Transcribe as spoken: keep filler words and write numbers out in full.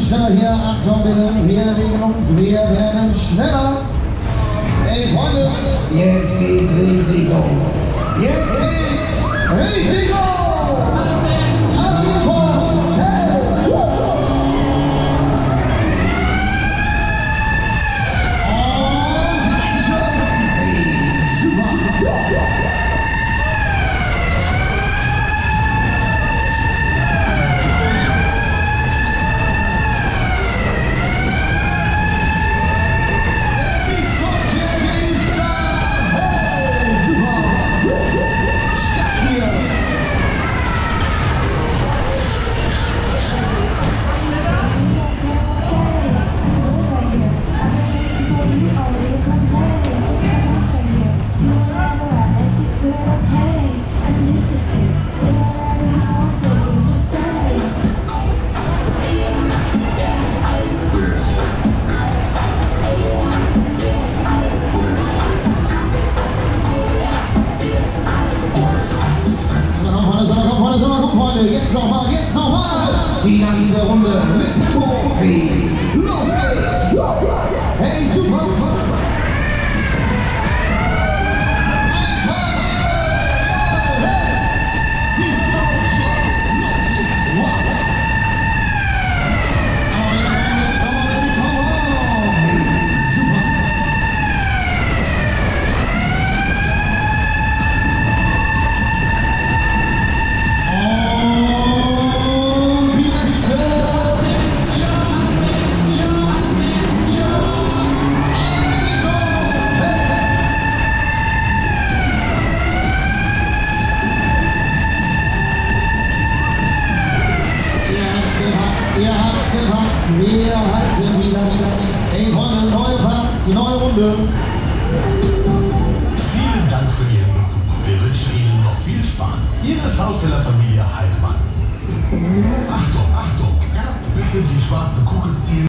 schneller hier. Achtung bitte, wir legen uns, wir werden schneller. Ey Freunde, jetzt geht's richtig los. Jetzt geht's richtig los. Ab die Post. Hey. Und Dankeschön. Hey, super. Jetzt nochmal, jetzt nochmal! Die ganze Runde mit Tempo! Hey, los geht's! Hey, super! Ein paar mehr! Hey! Die Smoke los geht's! Wow! Come on, baby, come on! Hey, super! Ihr habt's gepackt, wir halten wieder, wieder. Ey Freunde, neue Fahrt, neue Runde. Vielen Dank für Ihren Besuch. Wir wünschen Ihnen noch viel Spaß. Ihre Schaustellerfamilie Heidmann. Achtung, Achtung, erst bitte die schwarze Kugel ziehen.